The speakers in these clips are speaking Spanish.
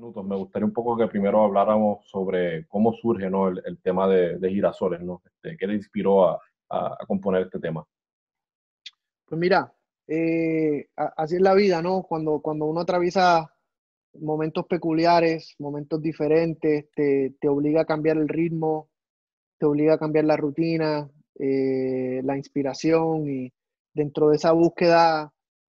minutos, me gustaría un poco que primero habláramos sobre cómo surge, ¿no? el tema de Girasoles, ¿no? ¿Qué le inspiró a componer este tema? Pues mira, así es la vida, ¿no? Cuando uno atraviesa momentos peculiares, momentos diferentes, te obliga a cambiar el ritmo, te obliga a cambiar la rutina, la inspiración y dentro de esa búsqueda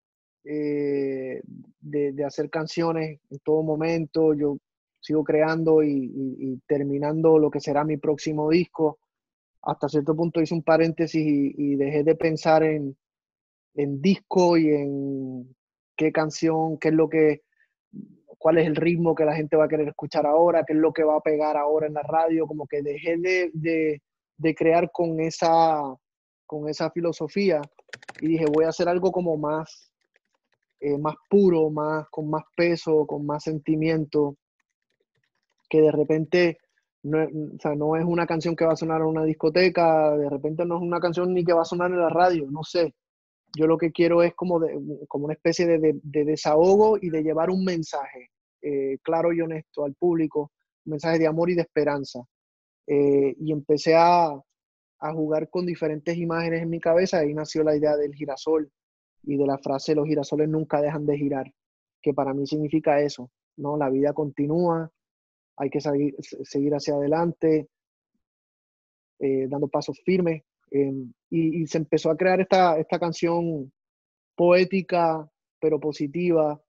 de hacer canciones en todo momento, yo sigo creando y terminando lo que será mi próximo disco. Hasta cierto punto hice un paréntesis y dejé de pensar en disco y en qué canción, cuál es el ritmo que la gente va a querer escuchar ahora, qué es lo que va a pegar ahora en la radio, como que dejé de crear con esa filosofía y dije, voy a hacer algo como más puro, con más peso, con más sentimiento, que de repente o sea, no es una canción que va a sonar en una discoteca, de repente no es una canción ni que va a sonar en la radio, no sé. Yo lo que quiero es como una especie de desahogo y de llevar un mensaje claro y honesto al público, un mensaje de amor y de esperanza. Y empecé a jugar con diferentes imágenes en mi cabeza, ahí nació la idea del girasol y de la frase los girasoles nunca dejan de girar, que para mí significa eso, ¿no? La vida continúa, hay que seguir hacia adelante, dando pasos firmes. Y se empezó a crear esta canción poética, pero positiva,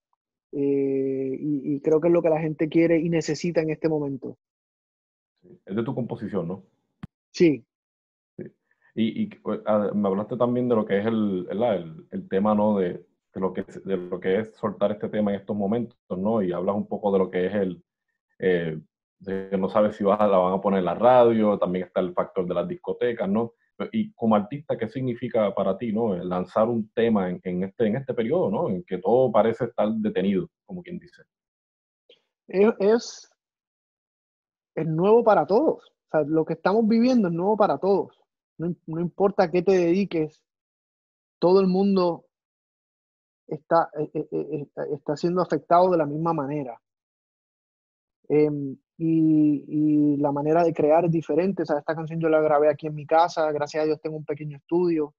y creo que es lo que la gente quiere y necesita en este momento. Sí. Es de tu composición, ¿no? Sí, Sí. Me hablaste también de lo que es el tema, ¿no? De lo que es soltar este tema en estos momentos, ¿no? Y hablas un poco de lo que es de que no sabes si la van a poner en la radio, también está el factor de las discotecas, ¿no? Y como artista, ¿qué significa para ti, ¿no? El lanzar un tema en este periodo, ¿no? En que todo parece estar detenido, como quien dice. es, es, es nuevo para todos. O sea, lo que estamos viviendo es nuevo para todos. No importa a qué te dediques, todo el mundo está siendo afectado de la misma manera. Y la manera de crear es diferente. O sea, esta canción yo la grabé aquí en mi casa, gracias a Dios tengo un pequeño estudio.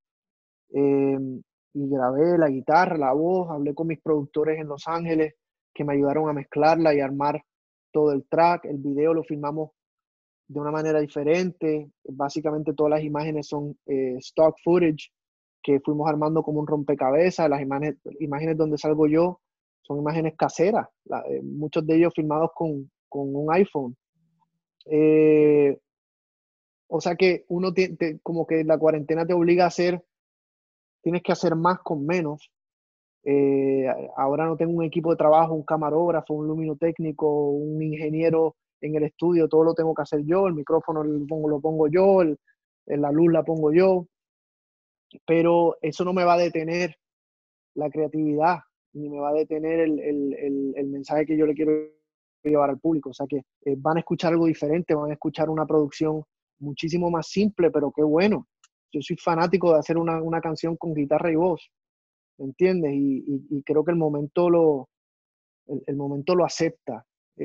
Y grabé la guitarra, la voz, hablé con mis productores en Los Ángeles que me ayudaron a mezclarla y armar todo el track. El video lo filmamos de una manera diferente. Básicamente todas las imágenes son stock footage que fuimos armando como un rompecabezas. Las imágenes donde salgo yo son imágenes caseras, muchos de ellos filmados con un iPhone. Eh, o sea que como que la cuarentena te obliga a tienes que hacer más con menos. Eh, Ahora no tengo un equipo de trabajo, un camarógrafo, un luminotécnico, un ingeniero en el estudio, todo lo tengo que hacer yo, el micrófono lo pongo yo, la luz la pongo yo, pero eso no me va a detener la creatividad, ni me va a detener el mensaje que yo le quiero llevar al público. O sea que van a escuchar algo diferente, van a escuchar una producción muchísimo más simple, pero qué bueno. Yo soy fanático de hacer una canción con guitarra y voz, ¿me entiendes? Y creo que el momento lo acepta.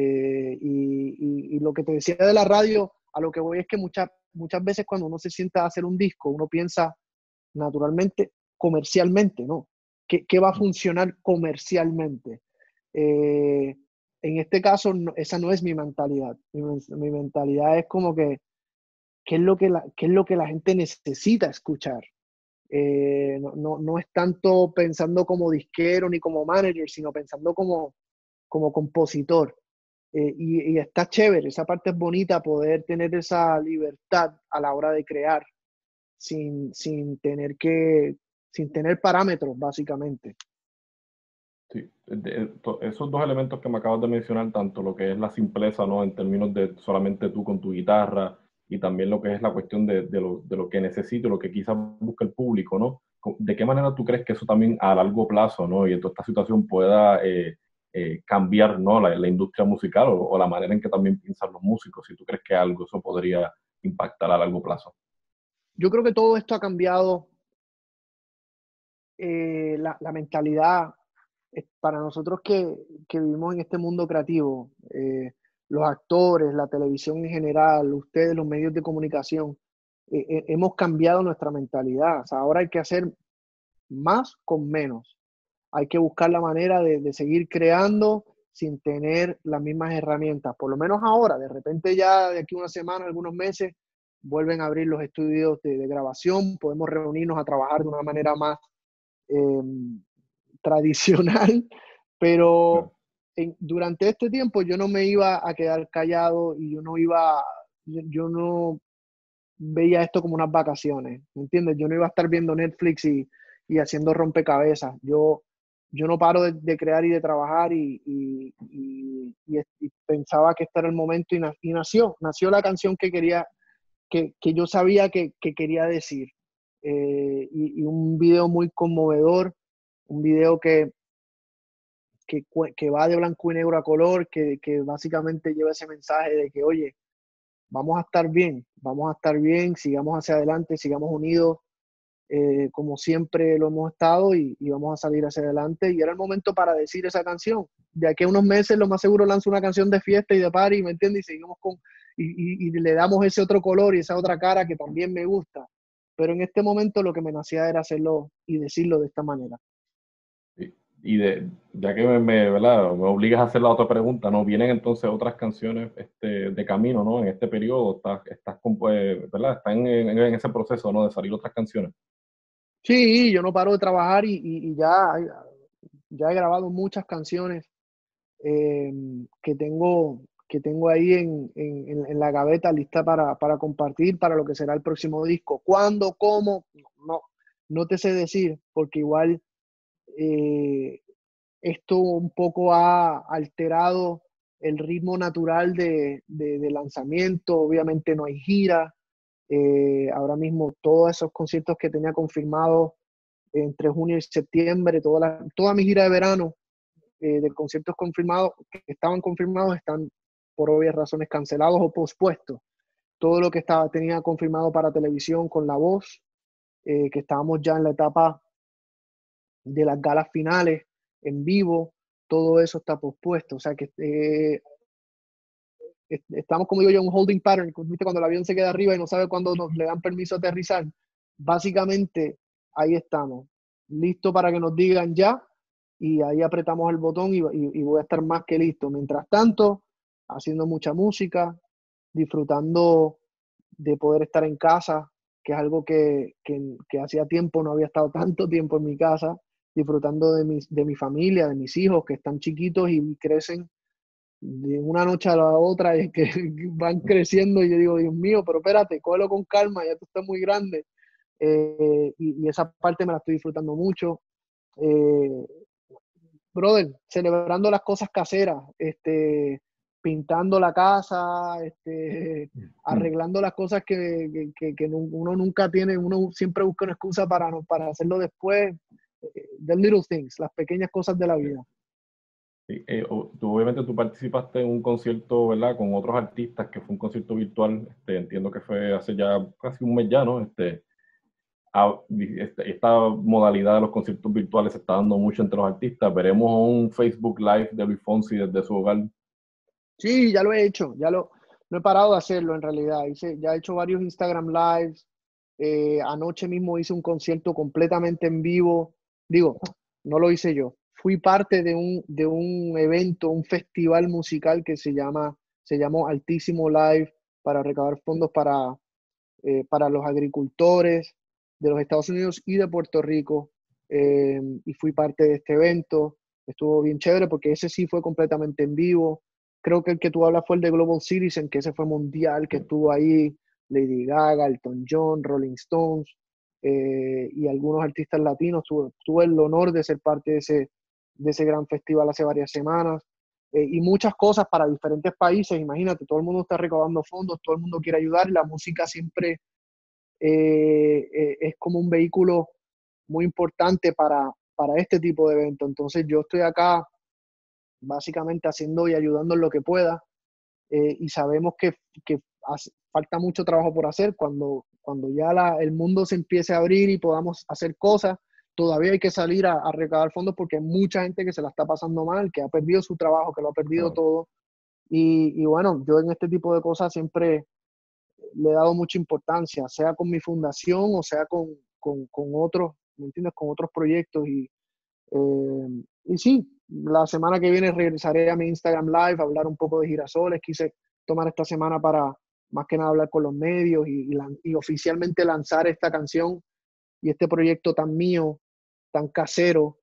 Y lo que te decía de la radio, a lo que voy es que muchas veces cuando uno se sienta a hacer un disco, uno piensa naturalmente comercialmente, ¿no? ¿Qué va a funcionar comercialmente? Eh, en este caso, esa no es mi mentalidad. Mi mentalidad es como que, qué es lo que la gente necesita escuchar? No es tanto pensando como disquero ni como manager, sino pensando como compositor. Y está chévere, esa parte es bonita, poder tener esa libertad a la hora de crear sin, sin tener que, sin tener parámetros, básicamente. Sí, esos dos elementos que me acabas de mencionar, tanto lo que es la simpleza, ¿no? En términos de solamente tú con tu guitarra y también lo que es la cuestión de lo que necesito, lo que quizás busca el público, ¿no? ¿De qué manera tú crees que eso también a largo plazo, ¿no? Y en toda esta situación pueda cambiar, ¿no? La industria musical o la manera en que también piensan los músicos, si tú crees que algo eso podría impactar a largo plazo. Yo creo que todo esto ha cambiado la mentalidad para nosotros que vivimos en este mundo creativo. los actores, la televisión en general, ustedes, los medios de comunicación, hemos cambiado nuestra mentalidad. O sea, ahora hay que hacer más con menos. Hay que buscar la manera de seguir creando sin tener las mismas herramientas. Por lo menos ahora, de repente ya de aquí una semana, algunos meses, vuelven a abrir los estudios de grabación, podemos reunirnos a trabajar de una manera más eh, tradicional, pero durante este tiempo yo no me iba a quedar callado y yo no veía esto como unas vacaciones, ¿me entiendes? Yo no iba a estar viendo Netflix y haciendo rompecabezas. Yo no paro de crear y de trabajar y pensaba que este era el momento y nació la canción que yo sabía que quería decir. Y un video muy conmovedor, un video que va de blanco y negro a color, que básicamente lleva ese mensaje de que, oye, vamos a estar bien, sigamos hacia adelante, sigamos unidos, como siempre lo hemos estado y vamos a salir hacia adelante. Y era el momento para decir esa canción. De aquí a unos meses, lo más seguro, lanzo una canción de fiesta y de party, ¿me entiendes? Y seguimos y le damos ese otro color y esa otra cara que también me gusta. Pero en este momento lo que me nacía era hacerlo y decirlo de esta manera. Ya que ¿verdad? Me obligas a hacer la otra pregunta, ¿no? Vienen entonces otras canciones de camino, ¿no? En este periodo, ¿verdad? Están en ese proceso, ¿no? De salir otras canciones. Sí, yo no paro de trabajar y ya he grabado muchas canciones eh, que tengo ahí en la gaveta lista para compartir para lo que será el próximo disco. ¿Cuándo? ¿Cómo? No, no te sé decir, porque igual eh, esto un poco ha alterado el ritmo natural de lanzamiento. Obviamente no hay gira. Ahora mismo todos esos conciertos que tenía confirmados entre junio y septiembre, toda mi gira de verano de conciertos confirmados, que estaban confirmados, están por obvias razones cancelados o pospuestos. Todo lo que tenía confirmado para televisión con La Voz, que estábamos ya en la etapa de las galas finales en vivo, todo eso está pospuesto. O sea que estamos, como digo yo, en un holding pattern, ¿viste? Cuando el avión se queda arriba y no sabe cuándo le dan permiso a aterrizar. Básicamente, ahí estamos, listo para que nos digan ya, y ahí apretamos el botón y voy a estar más que listo. Mientras tanto, haciendo mucha música, disfrutando de poder estar en casa, que es algo que hacía tiempo, no había estado tanto tiempo en mi casa, disfrutando de mi familia, de mis hijos que están chiquitos y crecen de una noche a la otra, es que van creciendo y yo digo, Dios mío, pero espérate, cógelo con calma, ya tú estás muy grande. Y esa parte me la estoy disfrutando mucho. Eh, Brother, celebrando las cosas caseras, pintando la casa, arreglando las cosas que uno nunca tiene, uno siempre busca una excusa para hacerlo después. The little things, las pequeñas cosas de la vida. Sí, obviamente tú participaste en un concierto, ¿verdad? Con otros artistas, que fue un concierto virtual, entiendo que fue hace ya casi un mes ya, ¿no? Esta modalidad de los conciertos virtuales se está dando mucho entre los artistas. Veremos un Facebook Live de Luis Fonsi desde su hogar. Sí, ya lo he hecho, no he parado de hacerlo en realidad. Ya he hecho varios Instagram Lives. Anoche mismo hice un concierto completamente en vivo. Digo, no lo hice yo. Fui parte de un evento, un festival musical que se llamó Altísimo Live para recaudar fondos para los agricultores de los Estados Unidos y de Puerto Rico. Y fui parte de este evento. Estuvo bien chévere porque ese sí fue completamente en vivo. Creo que el que tú hablas fue el de Global Citizen, que ese fue mundial, que estuvo ahí Lady Gaga, Elton John, Rolling Stones y algunos artistas latinos. Tuve el honor de ser parte de ese gran festival hace varias semanas. Y muchas cosas para diferentes países. Imagínate, todo el mundo está recaudando fondos, todo el mundo quiere ayudar y la música siempre es como un vehículo muy importante para este tipo de eventos. Entonces yo estoy acá básicamente haciendo y ayudando en lo que pueda y sabemos que falta mucho trabajo por hacer. Cuando ya el mundo se empiece a abrir y podamos hacer cosas, todavía hay que salir a recaudar fondos porque hay mucha gente que se la está pasando mal, que ha perdido su trabajo, que lo ha perdido Claro. todo. Y bueno, yo en este tipo de cosas siempre le he dado mucha importancia, sea con mi fundación o sea con otros, ¿me entiendes? Con otros proyectos. Y sí, la semana que viene regresaré a mi Instagram Live a hablar un poco de Girasoles. Quise tomar esta semana para más que nada hablar con los medios y oficialmente lanzar esta canción y este proyecto tan mío, tan casero,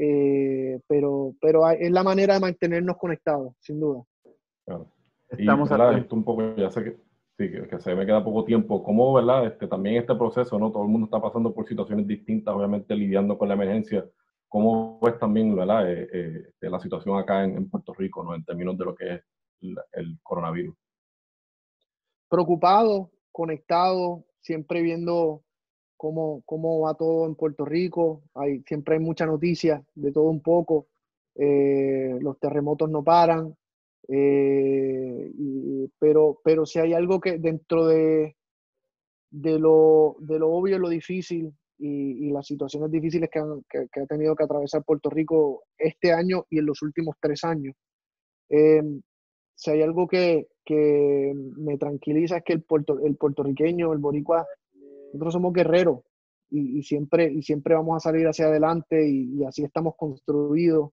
pero es la manera de mantenernos conectados, sin duda. Claro. Y, Estamos a ¿verdad? tiempo. Esto un poco, ya sé que, sí, que se me queda poco tiempo. ¿Cómo, verdad? También este proceso, ¿no? Todo el mundo está pasando por situaciones distintas, obviamente lidiando con la emergencia. ¿Cómo ves también, verdad? La situación acá en Puerto Rico, ¿no? En términos de lo que es el coronavirus. Preocupado, conectado, siempre viendo cómo va todo en Puerto Rico. Siempre hay mucha noticia de todo un poco. Los terremotos no paran. Pero si hay algo que dentro de lo obvio, lo difícil y las situaciones difíciles que ha tenido que atravesar Puerto Rico este año y en los últimos 3 años. Eh, si hay algo que me tranquiliza es que el puertorriqueño, el boricua, nosotros somos guerreros y siempre vamos a salir hacia adelante y así estamos construidos.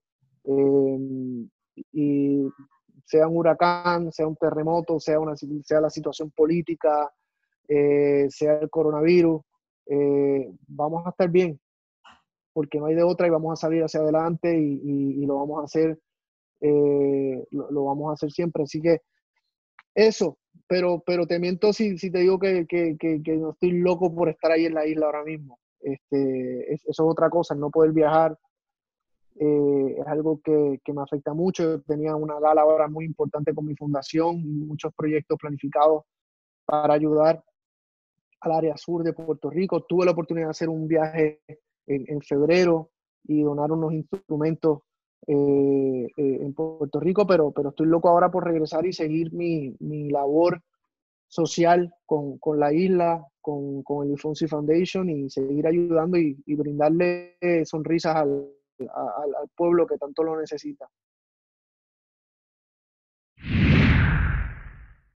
Y sea un huracán, sea un terremoto, sea la situación política, sea el coronavirus, vamos a estar bien, porque no hay de otra y vamos a salir hacia adelante y lo vamos a hacer, lo vamos a hacer siempre. Así que eso, pero te miento si te digo que no estoy loco por estar ahí en la isla ahora mismo. Eso es otra cosa, el no poder viajar es algo que me afecta mucho. Yo tenía una gala ahora muy importante con mi fundación y muchos proyectos planificados para ayudar al área sur de Puerto Rico. Tuve la oportunidad de hacer un viaje en febrero y donar unos instrumentos en Puerto Rico, pero estoy loco ahora por regresar y seguir mi labor social con la isla, con el Fonsi Foundation y seguir ayudando y brindarle sonrisas al pueblo que tanto lo necesita.